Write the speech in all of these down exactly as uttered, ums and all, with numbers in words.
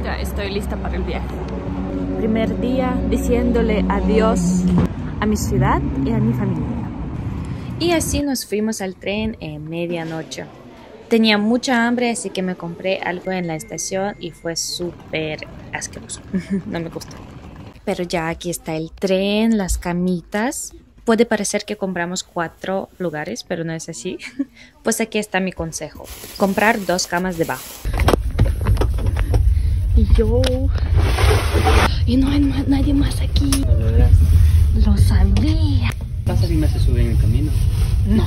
Ya estoy lista para el viaje. Primer día diciéndole adiós a mi ciudad y a mi familia. Y así nos fuimos al tren en medianoche. Tenía mucha hambre, así que me compré algo en la estación y fue súper asqueroso. No me gustó. Pero ya aquí está el tren, las camitas. Puede parecer que compramos cuatro lugares, pero no es así. Pues aquí está mi consejo. Comprar dos camas debajo. Y yo... Y no hay nadie más aquí. Lo sabía. ¿Qué pasa si me se sube en el camino? No.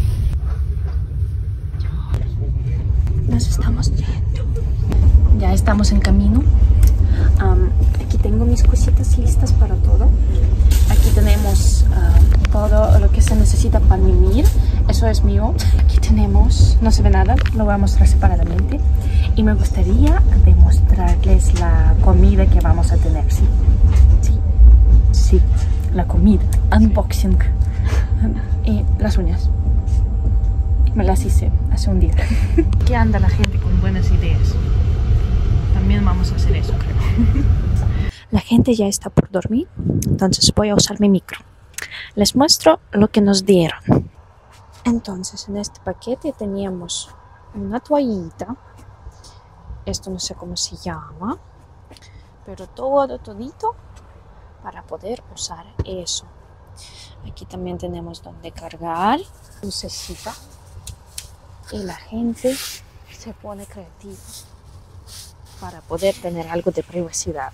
Nos estamos yendo. Ya estamos en camino. Um, aquí tengo mis cositas listas para todo. Aquí tenemos uh, todo lo que se necesita para mimir. Eso es mío. Aquí tenemos, no se ve nada, lo voy a mostrar separadamente. Y me gustaría demostrarles la comida que vamos a tener. Sí, sí, sí, la comida. Unboxing. Y las uñas. Me las hice hace un día. Aquí anda la gente con buenas ideas. También vamos a hacer eso, creo. La gente ya está por dormir, entonces voy a usar mi micro. Les muestro lo que nos dieron. Entonces, en este paquete teníamos una toallita. Esto no sé cómo se llama, pero todo, todito para poder usar eso. Aquí también tenemos donde cargar, lucecita. Y la gente se pone creativa para poder tener algo de privacidad.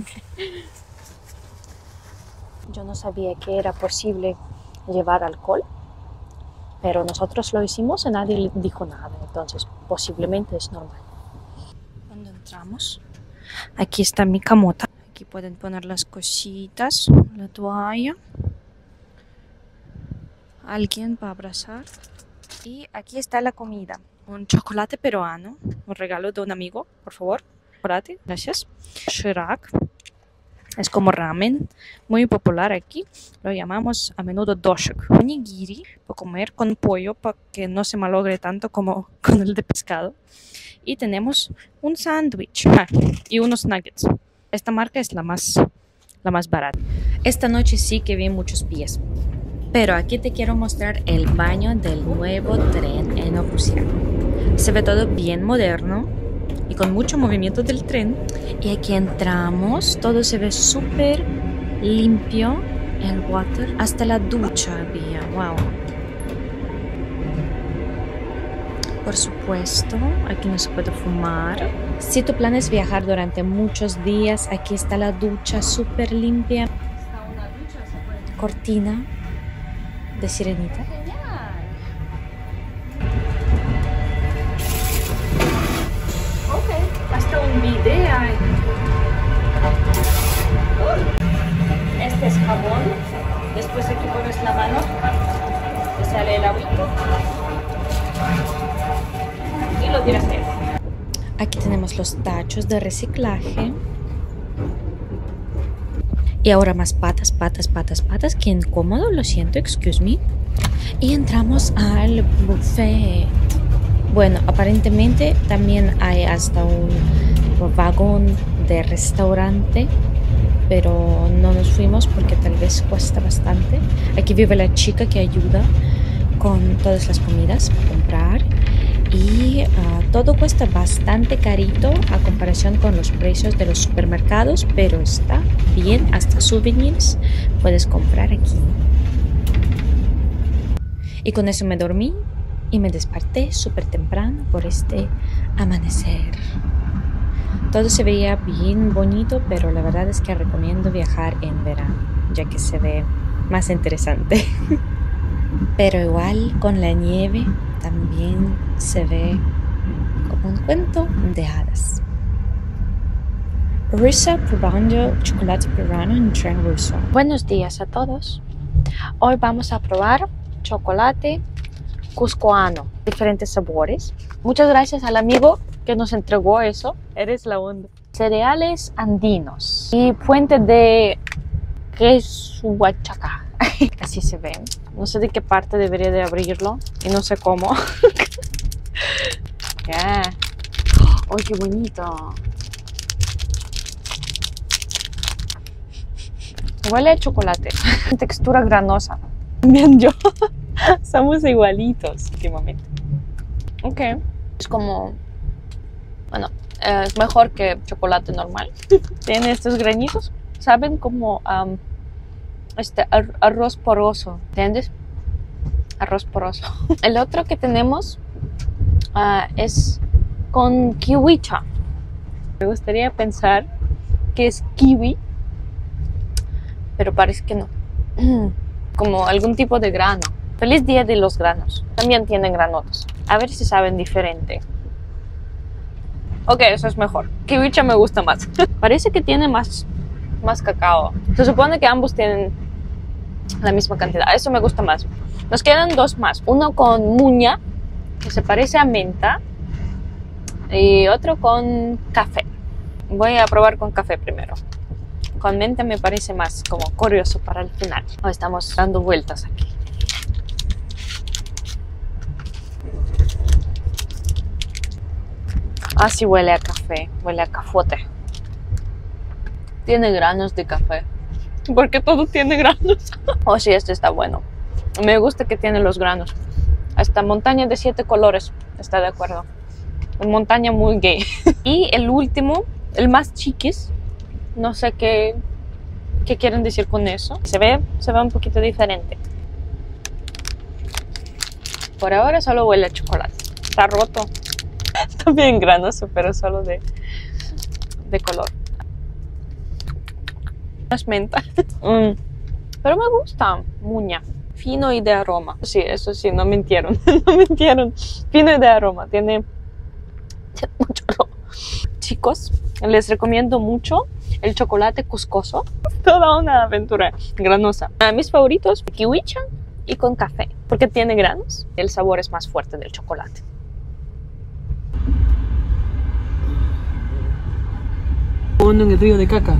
Yo no sabía que era posible llevar alcohol, pero nosotros lo hicimos y nadie dijo nada, entonces posiblemente es normal. Cuando entramos, aquí está mi camota. Aquí pueden poner las cositas, la toalla, alguien para abrazar. Y aquí está la comida. Un chocolate peruano, un regalo de un amigo, por favor. Chocolate, gracias. Shirak. Es como ramen, muy popular aquí. Lo llamamos a menudo doshik. Onigiri, para comer con pollo, para que no se malogre tanto como con el de pescado. Y tenemos un sándwich ah, y unos nuggets. Esta marca es la más, la más barata. Esta noche sí que vi muchos pies. Pero aquí te quiero mostrar el baño del nuevo tren en Opusia. Se ve todo bien moderno y con mucho movimiento del tren. Y aquí entramos, todo se ve súper limpio. El water, hasta la ducha había, wow. Por supuesto, aquí no se puede fumar. Si tu plan es viajar durante muchos días, aquí está la ducha súper limpia. Está una ducha, se puede... Cortina de sirenita. Genial. Ok, hasta un video hay. Uh, este es jabón. Después aquí pones la mano, te sale el agüita y lo tiras ahí. Aquí tenemos los tachos de reciclaje. Y ahora más patas, patas, patas, patas. Qué incómodo, lo siento, excuse me. Y entramos al buffet. Bueno, aparentemente también hay hasta un vagón de restaurante, pero no nos fuimos porque tal vez cuesta bastante. Aquí vive la chica que ayuda con todas las comidas para comprar. Y uh, todo cuesta bastante carito a comparación con los precios de los supermercados, pero está bien, hasta souvenirs puedes comprar aquí. Y con eso me dormí y me desperté súper temprano por este amanecer. Todo se veía bien bonito, pero la verdad es que recomiendo viajar en verano, ya que se ve más interesante. Pero igual con la nieve también se ve como un cuento de hadas. Rusa probando chocolate peruano en tren ruso. Buenos días a todos. Hoy vamos a probar chocolate cuscoano, diferentes sabores. Muchas gracias al amigo que nos entregó eso. Eres la onda. Cereales andinos y fuente de Quesuhuachaca. Así se ve. No sé de qué parte debería de abrirlo y no sé cómo. Yeah. ¡Oh, qué bonito! Huele a chocolate. Textura granosa. También yo. Somos igualitos últimamente. Ok. Es como... Bueno, es mejor que chocolate normal. Tiene estos granitos. Saben como um, este ar arroz poroso. ¿Entiendes? Arroz poroso. El otro que tenemos uh, es con kiwicha. Me gustaría pensar que es kiwi, pero parece que no. Como algún tipo de grano. Feliz día de los granos. También tienen granotas. A ver si saben diferente. Ok, eso es mejor. Kiwicha me gusta más. Parece que tiene más, más cacao. Se supone que ambos tienen la misma cantidad. Eso me gusta más. Nos quedan dos más. Uno con muña, que se parece a menta. Y otro con café. Voy a probar con café primero. Con menta me parece más como curioso para el final. Oh, estamos dando vueltas aquí. Ah, sí, huele a café. Huele a cafote. Tiene granos de café. Porque todo tiene granos. Oh, sí, este está bueno. Me gusta que tiene los granos. Hasta montaña de siete colores. Está de acuerdo. Montaña muy gay. Y el último, el más chiquis. No sé qué, qué quieren decir con eso. Se ve, se ve un poquito diferente. Por ahora solo huele a chocolate. Está roto. Está bien granoso, pero solo de, de color. Es menta. Mm. Pero me gusta. Muña. Fino y de aroma. Sí, eso sí, no mintieron. No mintieron. Fino y de aroma. Tiene mucho aroma. Chicos, les recomiendo mucho el chocolate cuscoso. Toda una aventura granosa. A mis favoritos, kiwicha y con café. Porque tiene granos. El sabor es más fuerte del chocolate. Jugando en el río de caca.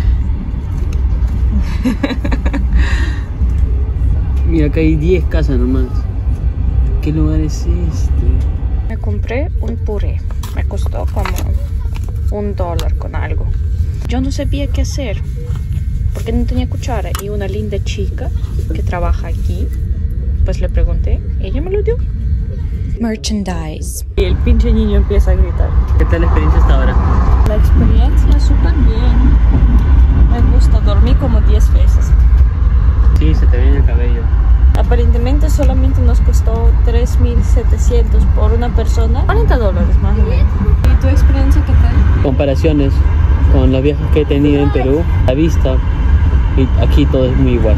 Mira, acá hay diez casas nomás. ¿Qué lugar es este? Me compré un puré. Me costó como un dólar con algo. Yo no sabía qué hacer porque no tenía cuchara. Y una linda chica que trabaja aquí, pues le pregunté y ella me lo dio. Merchandise. Y el pinche niño empieza a gritar. ¿Qué tal la experiencia hasta ahora? La experiencia súper bien. Me gusta, dormí como diez veces. Sí, se te viene el cabello. Aparentemente solamente nos costó tres mil setecientos por una persona. cuarenta dólares más o menos. ¿Y tu experiencia qué tal? Comparaciones con los viajes que he tenido en Perú, la vista, y aquí todo es muy igual.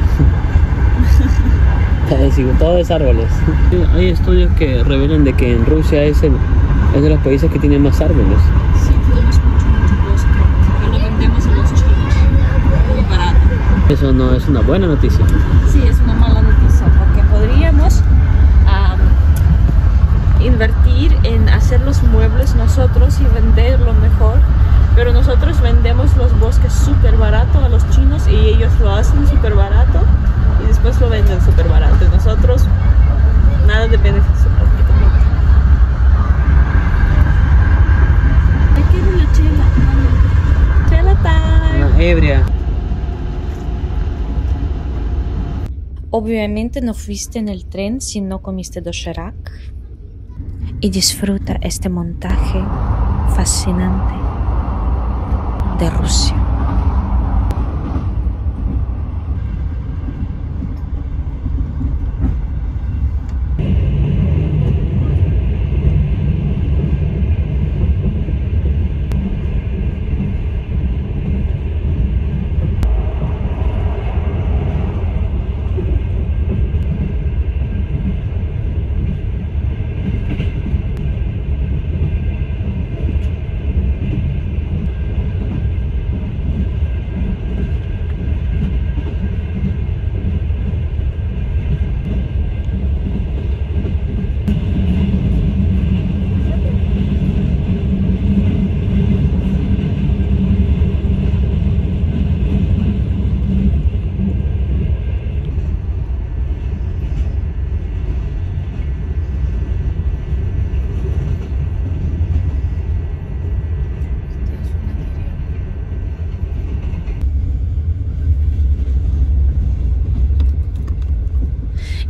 Todo es igual, todo es árboles. Hay estudios que revelan de que en Rusia es, el, es de los países que tienen más árboles. Sí, tenemos mucho, mucho bosque. Pero lo vendemos a los chinos. Muy barato. Eso no es una buena noticia. Sí, es una mala noticia porque podríamos um, invertir en hacer los muebles nosotros y venderlo mejor, pero nosotros vendemos los bosques súper barato a los chinos y ellos lo hacen súper barato y después lo venden súper barato y nosotros nada de beneficio prácticamente. ¿Qué quiere la chela? Chela time. Una ebria. Obviamente no fuiste en el tren si no comiste dosherak y disfruta este montaje fascinante de Rusia.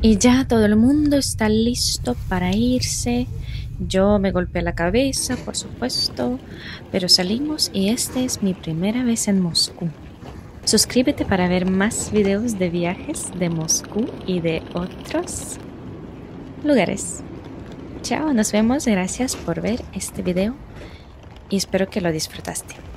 Y ya todo el mundo está listo para irse. Yo me golpeé la cabeza, por supuesto, pero salimos y esta es mi primera vez en Moscú. Suscríbete para ver más videos de viajes de Moscú y de otros lugares. Chao, nos vemos. Gracias por ver este video y espero que lo disfrutaste.